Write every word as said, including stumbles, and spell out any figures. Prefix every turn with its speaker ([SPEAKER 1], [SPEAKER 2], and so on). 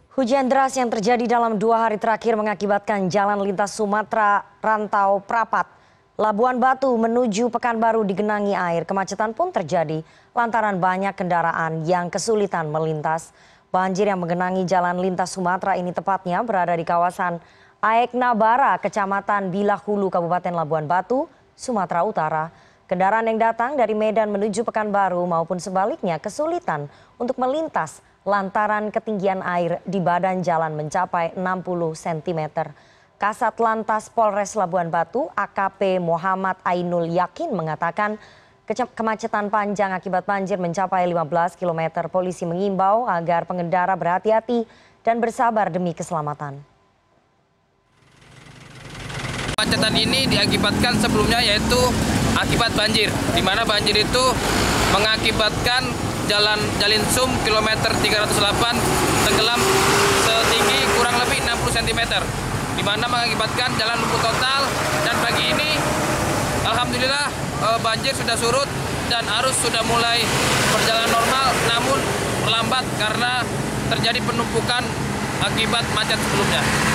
[SPEAKER 1] Hujan deras yang terjadi dalam dua hari terakhir mengakibatkan jalan lintas Sumatera Rantau Prapat, Labuan Batu menuju Pekanbaru digenangi air. Kemacetan pun terjadi lantaran banyak kendaraan yang kesulitan melintas. Banjir yang menggenangi jalan lintas Sumatera ini tepatnya berada di kawasan Aek Nabara, Kecamatan Bilahulu, Kabupaten Labuan Batu, Sumatera Utara. Kendaraan yang datang dari Medan menuju Pekanbaru maupun sebaliknya kesulitan untuk melintas lantaran ketinggian air di badan jalan mencapai enam puluh sentimeter. Kasat Lantas Polres Labuan Batu, A K P Muhammad Ainul Yakin mengatakan kemacetan panjang akibat banjir mencapai lima belas kilometer. Polisi mengimbau agar pengendara berhati-hati dan bersabar demi keselamatan.
[SPEAKER 2] Kemacetan ini diakibatkan sebelumnya yaitu akibat banjir, di mana banjir itu mengakibatkan Jalan Jalinsum kilometer tiga ratus delapan tenggelam setinggi kurang lebih enam puluh sentimeter, di mana mengakibatkan jalan lumpuh total. Dan pagi ini alhamdulillah banjir sudah surut dan arus sudah mulai berjalan normal, namun melambat karena terjadi penumpukan akibat macet sebelumnya.